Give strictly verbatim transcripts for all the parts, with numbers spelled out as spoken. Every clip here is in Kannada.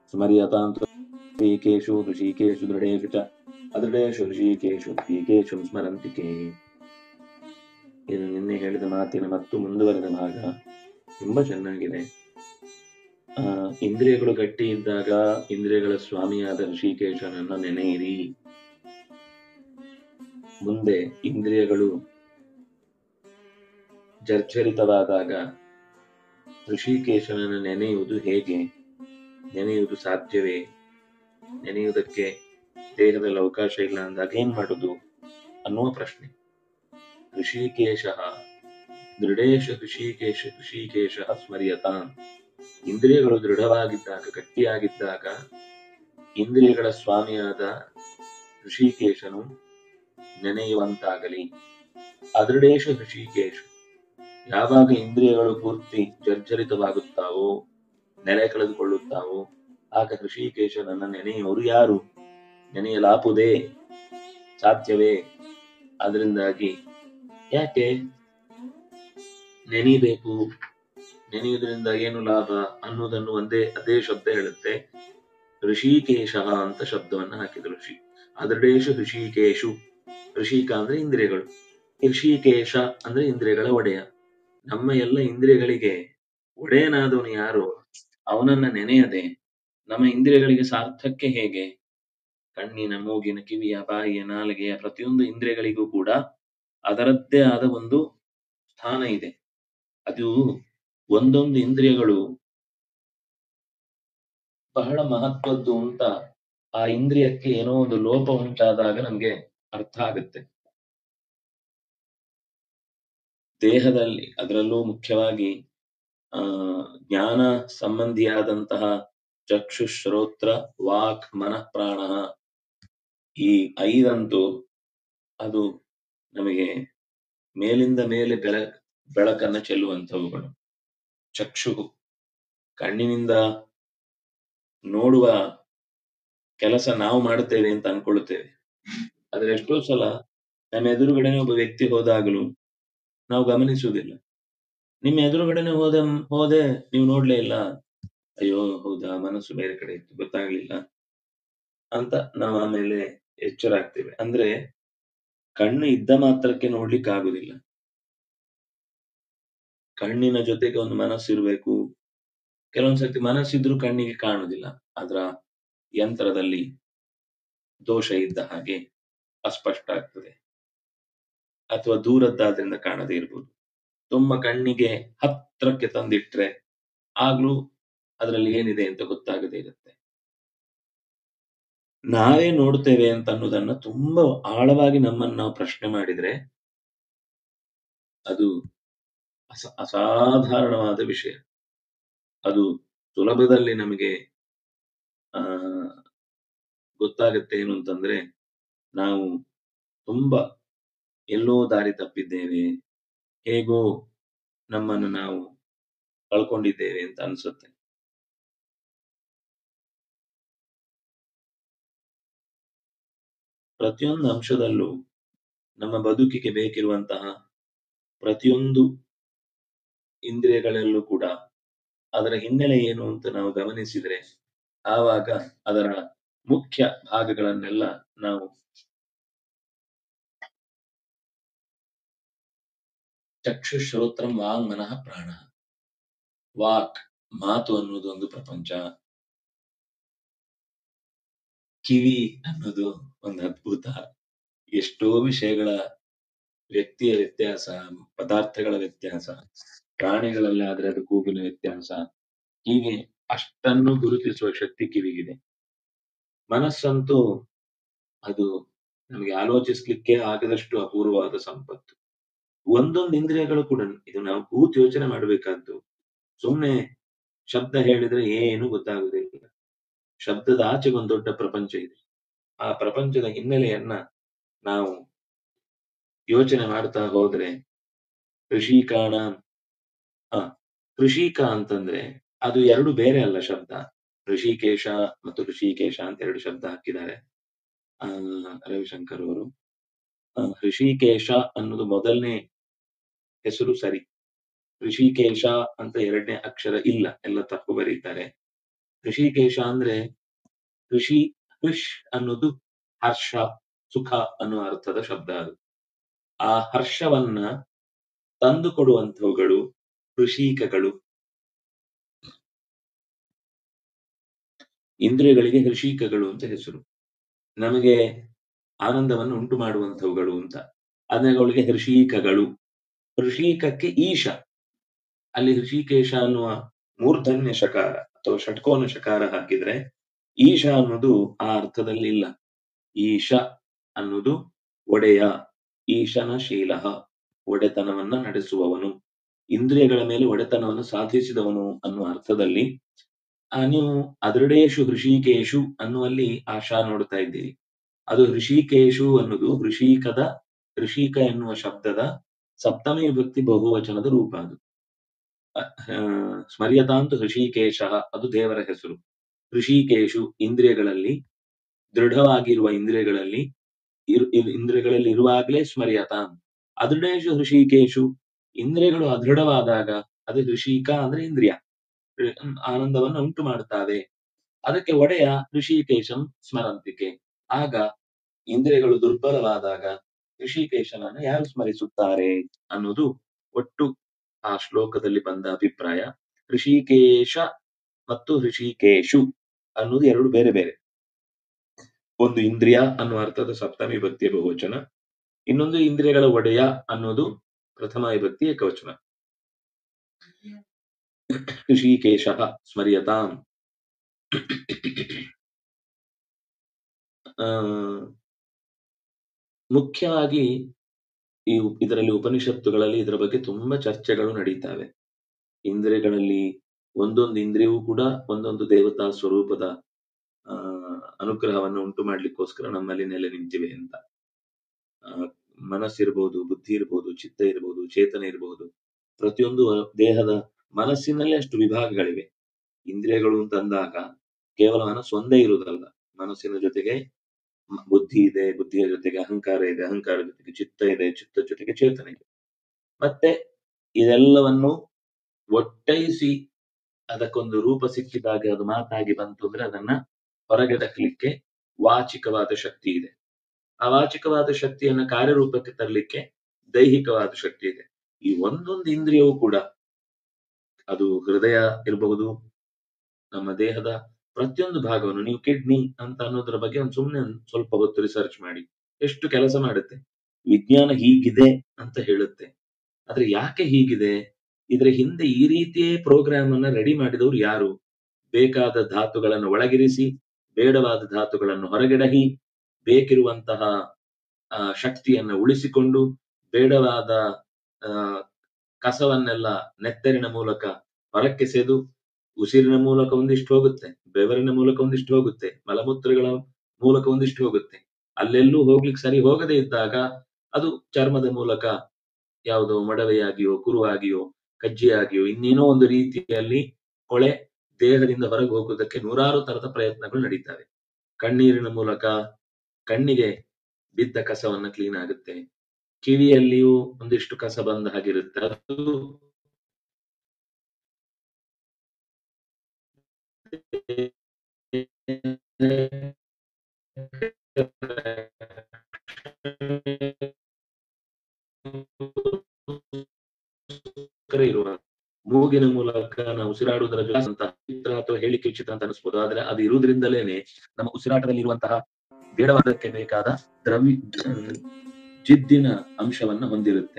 ಸ್ಮರ್ಯತಾಂ ಋಷಿಕೇಶು ಋಷಿಕೇಶು ದೃಢೇಶು ಚ ಅದೃಢೇಶು ಋಷಿಕೇಶು ಋಷಿಕೇಶು ಸ್ಮರಂತಿಕೆ. ಇದು ನಿನ್ನೆ ಹೇಳಿದ ಮಾತಿನ ಮತ್ತು ಮುಂದುವರೆದ ಭಾಗ. ತುಂಬಾ ಚೆನ್ನಾಗಿದೆ. ಆ ಇಂದ್ರಿಯಗಳು ಗಟ್ಟಿ ಇದ್ದಾಗ ಇಂದ್ರಿಯಗಳ ಸ್ವಾಮಿಯಾದ ಋಷಿಕೇಶನನ್ನ ನೆನೆಯಿರಿ. ಮುಂದೆ ಇಂದ್ರಿಯಗಳು ಜರ್ಜರಿತವಾದಾಗ ಋಷಿಕೇಶನನ್ನು ನೆನೆಯುವುದು ಹೇಗೆ? ನೆನೆಯುವುದು ಸಾಧ್ಯವೇ? ನೆನೆಯುವುದಕ್ಕೆ ದೇಹದಲ್ಲಿ ಅವಕಾಶ ಇಲ್ಲ ಅಂದಾಗ ಏನ್ ಮಾಡುದು ಅನ್ನುವ ಪ್ರಶ್ನೆ. ಋಷಿಕೇಶ ದೃಢೇಶ ಋಷಿಕೇಶ ಋಷಿಕೇಶ ಸ್ಮರ್ಯತಾಂ. ಇಂದ್ರಿಯಗಳು ದೃಢವಾಗಿದ್ದಾಗ, ಗಟ್ಟಿಯಾಗಿದ್ದಾಗ ಇಂದ್ರಿಯಗಳ ಸ್ವಾಮಿಯಾದ ಋಷಿಕೇಶನು ನೆನೆಯುವಂತಾಗಲಿ. ಅದೃಢೇಶ ಋಷಿಕೇಶ, ಯಾವಾಗ ಇಂದ್ರಿಯಗಳು ಪೂರ್ತಿ ಜರ್ಜರಿತವಾಗುತ್ತಾವೋ, ನೆಲೆ ಕಳೆದುಕೊಳ್ಳುತ್ತಾವೋ, ಆಗ ಋಷಿಕೇಶನನ್ನ ನೆನೆಯುವರು ಯಾರು? ನೆನೆಯಲಾಪುದೇ? ಸಾಧ್ಯವೇ? ಅದರಿಂದಾಗಿ ಯಾಕೆ ನೆನೆಯಬೇಕು, ನೆನೆಯುವುದರಿಂದ ಏನು ಲಾಭ ಅನ್ನುವುದನ್ನು ಒಂದೇ ಅದೇ ಶಬ್ದ ಹೇಳುತ್ತೆ. ಋಷಿಕೇಶ ಅಂತ ಶಬ್ದವನ್ನ ಹಾಕಿದ್ರು. ಋಷಿ ಅದೃಢೇಶು ಋಷಿಕೇಶು. ಋಷಿಕ ಅಂದ್ರೆ ಇಂದ್ರಿಯಗಳು, ಋಷಿಕೇಶ ಅಂದ್ರೆ ಇಂದ್ರಿಯಗಳ ಒಡೆಯ. ನಮ್ಮ ಎಲ್ಲ ಇಂದ್ರಿಯಗಳಿಗೆ ಒಡೆಯನಾದವನು ಯಾರು? ಅವನನ್ನ ನೆನೆಯದೆ ನಮ್ಮ ಇಂದ್ರಿಯಗಳಿಗೆ ಸಾರ್ಥಕ್ಕೆ ಹೇಗೆ? ಕಣ್ಣಿನ, ಮೂಗಿನ, ಕಿವಿಯ, ಬಾಯಿಯ, ನಾಲಿಗೆಯ ಪ್ರತಿಯೊಂದು ಇಂದ್ರಿಯಗಳಿಗೂ ಕೂಡ ಅದರದ್ದೇ ಆದ ಒಂದು ಸ್ಥಾನ ಇದೆ. ಅದು ಒಂದೊಂದು ಇಂದ್ರಿಯಗಳು ಬಹಳ ಮಹತ್ವದ್ದು ಅಂತ ಆ ಇಂದ್ರಿಯಕ್ಕೆ ಏನೋ ಒಂದು ಲೋಪ ಉಂಟಾದಾಗ ನಮ್ಗೆ ಅರ್ಥ ಆಗುತ್ತೆ. ದೇಹದಲ್ಲಿ ಅದರಲ್ಲೂ ಮುಖ್ಯವಾಗಿ ಆ ಜ್ಞಾನ ಸಂಬಂಧಿಯಾದಂತಹ ಚಕ್ಷು, ಶ್ರೋತ್ರ, ವಾಕ್, ಮನಃ, ಪ್ರಾಣ, ಈ ಐದಂತೂ ಅದು ನಮಗೆ ಮೇಲಿಂದ ಮೇಲೆ ಬೆಳ ಬೆಳಕನ್ನ ಚೆಲ್ಲುವಂಥವುಗಳು. ಚಕ್ಷು ಕಣ್ಣಿನಿಂದ ನೋಡುವ ಕೆಲಸ ನಾವು ಮಾಡುತ್ತೇವೆ ಅಂತ ಅನ್ಕೊಳ್ಳುತ್ತೇವೆ. ಆದ್ರೆ ಎಷ್ಟೋ ಸಲ ನಮ್ಮ ಎದುರುಗಡೆನೆ ಒಬ್ಬ ವ್ಯಕ್ತಿ ಹೋದಾಗಲೂ ನಾವು ಗಮನಿಸುವುದಿಲ್ಲ. ನಿಮ್ಮ ಎದುರುಗಡೆನೆ ಹೋದ ಹೋದೆ ನೀವು ನೋಡ್ಲೇ ಇಲ್ಲ, ಅಯ್ಯೋ ಹೌದಾ, ಮನಸ್ಸು ಬೇರೆ ಕಡೆ ಇತ್ತು, ಗೊತ್ತಾಗ್ಲಿಲ್ಲ ಅಂತ ನಾವು ಆಮೇಲೆ ಎಚ್ಚರ ಆಗ್ತೇವೆ. ಅಂದ್ರೆ ಕಣ್ಣು ಇದ್ದ ಮಾತ್ರಕ್ಕೆ ನೋಡ್ಲಿಕ್ಕೆ ಆಗುದಿಲ್ಲ. ಕಣ್ಣಿನ ಜೊತೆಗೆ ಒಂದು ಮನಸ್ಸು ಇರಬೇಕು. ಕೆಲವೊಂದ್ಸತಿ ಮನಸ್ಸಿದ್ರು ಕಣ್ಣಿಗೆ ಕಾಣುದಿಲ್ಲ. ಅದರ ಯಂತ್ರದಲ್ಲಿ ದೋಷ ಇದ್ದ ಹಾಗೆ ಅಸ್ಪಷ್ಟ ಆಗ್ತದೆ, ಅಥವಾ ದೂರದ್ದಾದ್ರಿಂದ ಕಾಣದೇ ಇರ್ಬೋದು. ತುಂಬಾ ಕಣ್ಣಿಗೆ ಹತ್ರಕ್ಕೆ ತಂದಿಟ್ರೆ ಆಗ್ಲೂ ಅದರಲ್ಲಿ ಏನಿದೆ ಅಂತ ಗೊತ್ತಾಗದೇ ಇರುತ್ತೆ. ನಾವೇ ನೋಡ್ತೇವೆ ಅಂತ ಅನ್ನೋದನ್ನ ತುಂಬಾ ಆಳವಾಗಿ ನಮ್ಮನ್ನು ನಾವು ಪ್ರಶ್ನೆ ಮಾಡಿದ್ರೆ ಅದು ಅಸ ಅಸಾಧಾರಣವಾದ ವಿಷಯ. ಅದು ಸುಲಭದಲ್ಲಿ ನಮಗೆ ಆ ಗೊತ್ತಾಗುತ್ತೆ. ಏನು ಅಂತಂದ್ರೆ, ನಾವು ತುಂಬಾ ಎಲ್ಲೋ ದಾರಿ ತಪ್ಪಿದ್ದೇವೆ, ಹೇಗೋ ನಮ್ಮನ್ನು ನಾವು ಕಳ್ಕೊಂಡಿದ್ದೇವೆ ಅಂತ ಅನ್ಸುತ್ತೆ. ಪ್ರತಿಯೊಂದು ಅಂಶದಲ್ಲೂ ನಮ್ಮ ಬದುಕಿಗೆ ಬೇಕಿರುವಂತಹ ಪ್ರತಿಯೊಂದು ಇಂದ್ರಿಯಗಳಲ್ಲೂ ಕೂಡ ಅದರ ಹಿನ್ನೆಲೆ ಏನು ಅಂತ ನಾವು ಗಮನಿಸಿದ್ರೆ ಆವಾಗ ಅದರ ಮುಖ್ಯ ಭಾಗಗಳನ್ನೆಲ್ಲ ನಾವು ಚಕ್ಷು, ಶ್ರೋತ್ರಂ, ವಾಂಗ್, ಮನಃ, ಪ್ರಾಣ. ವಾಕ್, ಮಾತು ಅನ್ನೋದು ಒಂದು ಪ್ರಪಂಚ. ಕಿವಿ ಅನ್ನೋದು ಒಂದು ಅದ್ಭುತ. ಎಷ್ಟೋ ವಿಷಯಗಳ ವ್ಯಕ್ತಿಯ ವ್ಯತ್ಯಾಸ, ಪದಾರ್ಥಗಳ ವ್ಯತ್ಯಾಸ, ಪ್ರಾಣಿಗಳಲ್ಲಿ ಆದ್ರೆ ಅದು ಕೂಗಿನ ವ್ಯತ್ಯಾಸ, ಹೀಗೆ ಅಷ್ಟನ್ನು ಗುರುತಿಸುವ ಶಕ್ತಿ ಕಿವಿಗಿದೆ. ಮನಸ್ಸಂತೂ ಅದು ನಮಗೆ ಆಲೋಚಿಸ್ಲಿಕ್ಕೆ ಆಗದಷ್ಟು ಅಪೂರ್ವವಾದ ಸಂಪತ್ತು. ಒಂದೊಂದು ಇಂದ್ರಿಯಗಳು ಕೂಡ ಇದು ನಾವು ಕೂತು ಯೋಚನೆ ಮಾಡಬೇಕಾದ್ದು. ಸುಮ್ನೆ ಶಬ್ದ ಹೇಳಿದ್ರೆ ಏನು ಗೊತ್ತಾಗುದಿಲ್ಲ. ಶಬ್ದದ ಆಚೆಗೆ ಒಂದು ದೊಡ್ಡ ಪ್ರಪಂಚ ಇದೆ. ಆ ಪ್ರಪಂಚದ ಹಿನ್ನೆಲೆಯನ್ನ ನಾವು ಯೋಚನೆ ಮಾಡ್ತಾ ಹೋದ್ರೆ ಕೃಷಿಕಾಣ ಹ ಕೃಷಿಕ ಅಂತಂದ್ರೆ ಅದು ಎರಡು ಬೇರೆ ಅಲ್ಲ ಶಬ್ದ. ಋಷಿಕೇಶ ಮತ್ತು ಋಷಿಕೇಶ ಅಂತ ಎರಡು ಶಬ್ದ ಹಾಕಿದ್ದಾರೆ ಆ ರವಿಶಂಕರ್ ಅವರು. ಋಷಿಕೇಶ ಅನ್ನೋದು ಮೊದಲನೇ ಹೆಸರು ಸರಿ. ಋಷಿಕೇಶ ಅಂತ ಎರಡನೇ ಅಕ್ಷರ ಇಲ್ಲ, ಎಲ್ಲ ತಪ್ಪು ಬರೀತಾರೆ. ಋಷಿಕೇಶ ಅಂದ್ರೆ ಋಷಿ ಹೃಷ್ ಅನ್ನೋದು ಹರ್ಷ ಸುಖ ಅನ್ನುವ ಅರ್ಥದ ಶಬ್ದ ಅದು. ಆ ಹರ್ಷವನ್ನ ತಂದು ಕೊಡುವಂಥವುಗಳು ಋಷಿಕಗಳು. ಇಂದ್ರಿಯಗಳಿಗೆ ಋಷಿಕಗಳು ಅಂತ ಹೆಸರು. ನಮಗೆ ಆನಂದವನ್ನು ಉಂಟು ಮಾಡುವಂಥವುಗಳು ಅಂತ. ಅದಕ್ಕೆ ಋಷಿಕಗಳು. ಋಷಿಕಕ್ಕೆ ಈಶ. ಅಲ್ಲಿ ಋಷಿಕೇಶ ಅನ್ನುವ ಮೂರ್ಧನ್ಯ ಶಕಾರ ಅಥವಾ ಷಟ್ಕೋನ ಶಕಾರ ಹಾಕಿದ್ರೆ ಈಶ ಅನ್ನೋದು ಆ ಅರ್ಥದಲ್ಲಿ ಇಲ್ಲ. ಈಶ ಅನ್ನೋದು ಒಡೆಯ, ಈಶನ ಶೀಲ, ಒಡೆತನವನ್ನ ನಡೆಸುವವನು, ಇಂದ್ರಿಯಗಳ ಮೇಲೆ ಒಡೆತನವನ್ನು ಸಾಧಿಸಿದವನು ಅನ್ನುವ ಅರ್ಥದಲ್ಲಿ ಆ ನೀವು ಅದೃಡೇಶು ಋಷಿಕೇಶು ಅನ್ನುವಲ್ಲಿ ಆಶಾ ನೋಡ್ತಾ ಇದ್ದೀರಿ. ಅದು ಋಷಿಕೇಶು ಅನ್ನೋದು ಋಷಿಕದ ಋಷಿಕ ಎನ್ನುವ ಶಬ್ದದ ಸಪ್ತಮಿ ವಿಭಕ್ತಿ ಬಹುವಚನದ ರೂಪ. ಅದು ಸ್ಮರ್ಯತಾಂತ ಋಷಿಕೇಶ, ಅದು ದೇವರ ಹೆಸರು. ಋಷಿಕೇಶು ಇಂದ್ರಿಯಗಳಲ್ಲಿ ದೃಢವಾಗಿರುವ ಇಂದ್ರಿಯಗಳಲ್ಲಿ ಇಂದ್ರಿಯಗಳಲ್ಲಿ ಇರುವಾಗಲೇ ಸ್ಮರ್ಯತಾಂ. ಅದೃಡೇಶು ಋಷಿಕೇಶು ಇಂದ್ರಿಯಗಳು ಅದೃಢವಾದಾಗ ಅದು ಋಷಿಕ ಅಂದ್ರೆ ಇಂದ್ರಿಯ ಆನಂದವನ್ನು ಉಂಟು ಮಾಡುತ್ತಾವೆ. ಅದಕ್ಕೆ ಒಡೆಯ ಋಷಿಕೇಶಂ ಸ್ಮರಂತಿಕೆ. ಆಗ ಇಂದ್ರಿಯಗಳು ದುರ್ಬಲವಾದಾಗ ಋಷಿಕೇಶನನ್ನು ಯಾರು ಸ್ಮರಿಸುತ್ತಾರೆ ಅನ್ನೋದು ಒಟ್ಟು ಆ ಶ್ಲೋಕದಲ್ಲಿ ಬಂದ ಅಭಿಪ್ರಾಯ. ಋಷಿಕೇಶ ಮತ್ತು ಋಷಿಕೇಶು ಅನ್ನೋದು ಎರಡು ಬೇರೆ ಬೇರೆ. ಒಂದು ಇಂದ್ರಿಯ ಅನ್ನುವ ಅರ್ಥದ ಸಪ್ತಮಿ ವಿಭಕ್ತಿಯ ಬಹುವಚನ, ಇನ್ನೊಂದು ಇಂದ್ರಿಯಗಳ ಒಡೆಯ ಅನ್ನೋದು ಪ್ರಥಮ ವಿಭಕ್ತಿ ಏಕವಚನ. ಋಷಿಕೇಶ ಸ್ಮರ್ಯತಾಂ. ಆ ಮುಖ್ಯವಾಗಿ ಈ ಇದರಲ್ಲಿ ಉಪನಿಷತ್ತುಗಳಲ್ಲಿ ಇದರ ಬಗ್ಗೆ ತುಂಬಾ ಚರ್ಚೆಗಳು ನಡೀತಾವೆ. ಇಂದ್ರಿಯಗಳಲ್ಲಿ ಒಂದೊಂದು ಇಂದ್ರಿಯವೂ ಕೂಡ ಒಂದೊಂದು ದೇವತಾ ಸ್ವರೂಪದ ಆ ಅನುಗ್ರಹವನ್ನು ಉಂಟು ಮಾಡ್ಲಿಕ್ಕೋಸ್ಕರ ನಮ್ಮಲ್ಲಿ ನೆಲೆ ನಿಂತಿವೆ ಅಂತ. ಆ ಮನಸ್ಸಿರ್ಬೋದು, ಬುದ್ಧಿ ಇರ್ಬೋದು, ಚಿತ್ತ ಇರ್ಬೋದು, ಚೇತನ ಇರಬಹುದು. ಪ್ರತಿಯೊಂದು ದೇಹದ ಮನಸ್ಸಿನಲ್ಲೇ ಅಷ್ಟು ವಿಭಾಗಗಳಿವೆ. ಇಂದ್ರಿಯಗಳು ಅಂತಂದಾಗ ಕೇವಲ ಮನಸ್ಸು ಒಂದೇ ಇರುವುದಲ್ಲ, ಮನಸ್ಸಿನ ಜೊತೆಗೆ ಬುದ್ಧಿ ಇದೆ, ಬುದ್ಧಿಯ ಜೊತೆಗೆ ಅಹಂಕಾರ ಇದೆ, ಅಹಂಕಾರ ಜೊತೆಗೆ ಚಿತ್ತ ಇದೆ, ಚಿತ್ತ ಜೊತೆಗೆ ಚೇತನ ಇದೆ. ಮತ್ತೆ ಇದೆಲ್ಲವನ್ನು ಒಟ್ಟೈಸಿ ಅದಕ್ಕೊಂದು ರೂಪ ಸಿಕ್ಕಿದಾಗ ಅದು ಮಾತಾಗಿ ಬಂತು ಅಂದ್ರೆ ಅದನ್ನ ಹೊರಗೆಡಕ್ಲಿಕ್ಕೆ ವಾಚಿಕವಾದ ಶಕ್ತಿ ಇದೆ. ಆ ವಾಚಿಕವಾದ ಶಕ್ತಿಯನ್ನ ಕಾರ್ಯರೂಪಕ್ಕೆ ತರಲಿಕ್ಕೆ ದೈಹಿಕವಾದ ಶಕ್ತಿ ಇದೆ. ಈ ಒಂದೊಂದು ಇಂದ್ರಿಯವೂ ಕೂಡ, ಅದು ಹೃದಯ ಇರಬಹುದು, ನಮ್ಮ ದೇಹದ ಪ್ರತಿಯೊಂದು ಭಾಗವನ್ನು, ನೀವು ಕಿಡ್ನಿ ಅಂತ ಅನ್ನೋದ್ರ ಬಗ್ಗೆ ಒಂದು ಸುಮ್ಮನೆ ಸ್ವಲ್ಪ ಹೊತ್ತು ರಿಸರ್ಚ್ ಮಾಡಿ, ಎಷ್ಟು ಕೆಲಸ ಮಾಡುತ್ತೆ. ವಿಜ್ಞಾನ ಹೀಗಿದೆ ಅಂತ ಹೇಳುತ್ತೆ, ಆದ್ರೆ ಯಾಕೆ ಹೀಗಿದೆ, ಇದ್ರ ಹಿಂದೆ ಈ ರೀತಿಯೇ ಪ್ರೋಗ್ರಾಮ್ ಅನ್ನ ರೆಡಿ ಮಾಡಿದವರು ಯಾರು? ಬೇಕಾದ ಧಾತುಗಳನ್ನು ಒಳಗಿರಿಸಿ, ಬೇಡವಾದ ಧಾತುಗಳನ್ನು ಹೊರಗೆಡಹಿ, ಬೇಕಿರುವಂತಹ ಆ ಶಕ್ತಿಯನ್ನ ಉಳಿಸಿಕೊಂಡು, ಬೇಡವಾದ ಆ ಕಸವನ್ನೆಲ್ಲ ನೆತ್ತರಿನ ಮೂಲಕ ಹೊರಕ್ಕೆಸೆದು, ಉಸಿರಿನ ಮೂಲಕ ಒಂದಿಷ್ಟು ಹೋಗುತ್ತೆ, ಬೆವರಿನ ಮೂಲಕ ಒಂದಿಷ್ಟು ಹೋಗುತ್ತೆ, ಮಲಮೂತ್ರಗಳ ಮೂಲಕ ಒಂದಿಷ್ಟು ಹೋಗುತ್ತೆ. ಅಲ್ಲೆಲ್ಲೂ ಹೋಗ್ಲಿಕ್ಕೆ ಸರಿ ಹೋಗದೇ ಇದ್ದಾಗ ಅದು ಚರ್ಮದ ಮೂಲಕ ಯಾವುದೋ ಮೊಡವೆಯಾಗಿಯೋ, ಕುರುವಾಗಿಯೋ, ಕಜ್ಜಿಯಾಗಿಯೋ, ಇನ್ನೇನೋ ಒಂದು ರೀತಿಯಲ್ಲಿ ಕೊಳೆ ದೇಹದಿಂದ ಹೊರಗೆ ಹೋಗುವುದಕ್ಕೆ ನೂರಾರು ತರದ ಪ್ರಯತ್ನಗಳು ನಡೀತವೆ. ಕಣ್ಣೀರಿನ ಮೂಲಕ ಕಣ್ಣಿಗೆ ಬಿದ್ದ ಕಸವನ್ನ ಕ್ಲೀನ್ ಆಗುತ್ತೆ. ಕಿವಿಯಲ್ಲಿಯೂ ಒಂದಿಷ್ಟು ಕಸ ಬಂದ ಹಾಗಿರುತ್ತೆ, ಅದು ಇರುವ ಮೂಗಿನ ಮೂಲಕ ನಾವು ಉಸಿರಾಡುವುದರ ಚಿತ್ರ ಅಥವಾ ಹೇಳಿಕೆ ವಿಚಿತ್ರ ಅಂತ ಅನಿಸ್ಬೋದು. ಆದ್ರೆ ಅದು ಇರುವುದರಿಂದಲೇನೆ ನಮ್ಮ ಉಸಿರಾಟದಲ್ಲಿ ಇರುವಂತಹ ಬೇಡವಾದಕ್ಕೆ ಬೇಕಾದ ದ್ರವ್ಯ ಜಿದ್ದಿನ ಅಂಶವನ್ನ ಹೊಂದಿರುತ್ತೆ.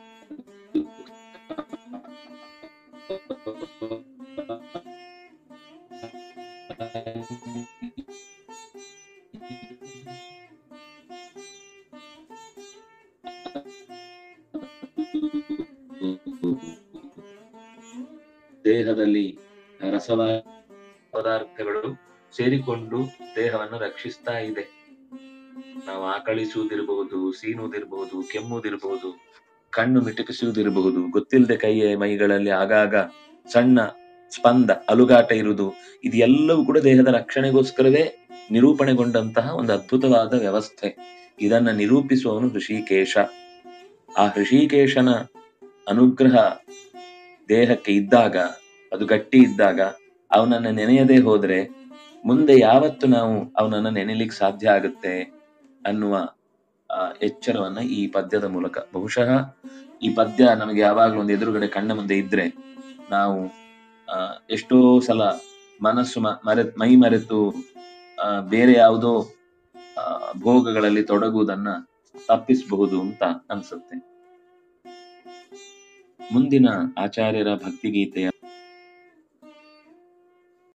ದೇಹದಲ್ಲಿ ರಸವಾದ ಪದಾರ್ಥಗಳು ಸೇರಿಕೊಂಡು ದೇಹವನ್ನು ರಕ್ಷಿಸ್ತಾ ಇದೆ. ನಾವು ಆಕಳಿಸುವುದಿರಬಹುದು, ಸೀನುವುದಿರಬಹುದು, ಕೆಮ್ಮುವುದಿರಬಹುದು, ಕಣ್ಣು ಮಿಟುಕಿಸುವುದಿರಬಹುದು, ಗೊತ್ತಿಲ್ಲದೆ ಕೈಯ ಮೈಗಳಲ್ಲಿ ಆಗಾಗ ಸಣ್ಣ ಸ್ಪಂದ ಅಲುಗಾಟ ಇರುವುದು, ಇದೆಲ್ಲವೂ ಕೂಡ ದೇಹದ ರಕ್ಷಣೆಗೋಸ್ಕರವೇ ನಿರೂಪಣೆಗೊಂಡಂತಹ ಒಂದು ಅದ್ಭುತವಾದ ವ್ಯವಸ್ಥೆ. ಇದನ್ನ ನಿರೂಪಿಸುವವನು ಋಷಿಕೇಶ. ಆ ಋಷಿಕೇಶನ ಅನುಗ್ರಹ ದೇಹಕ್ಕೆ ಇದ್ದಾಗ, ಅದು ಗಟ್ಟಿ ಇದ್ದಾಗ ಅವನನ್ನ ನೆನೆಯದೇ ಹೋದ್ರೆ ಮುಂದೆ ಯಾವತ್ತು ನಾವು ಅವನನ್ನ ನೆನೆಲಿಕ್ಕೆ ಸಾಧ್ಯ ಆಗುತ್ತೆ ಅನ್ನುವ ಆ, ಎಚ್ಚರವನ್ನ ಈ ಪದ್ಯದ ಮೂಲಕ, ಬಹುಶಃ ಈ ಪದ್ಯ ನಮಗೆ ಯಾವಾಗ್ಲೂ ಒಂದು ಎದುರುಗಡೆ ಕಣ್ಣ ಮುಂದೆ ಇದ್ರೆ ನಾವು ಆ ಎಷ್ಟೋ ಸಲ ಮನಸ್ಸು ಮ- ಮರೆ ಮೈ ಮರೆತು ಆ ಬೇರೆ ಯಾವುದೋ ಆ ಭೋಗಗಳಲ್ಲಿ ತೊಡಗುವುದನ್ನ ತಪ್ಪಿಸಬಹುದು ಅಂತ ಅನ್ಸುತ್ತೆ. ಮುಂದಿನ ಆಚಾರ್ಯರ ಭಕ್ತಿಗೀತೆಯ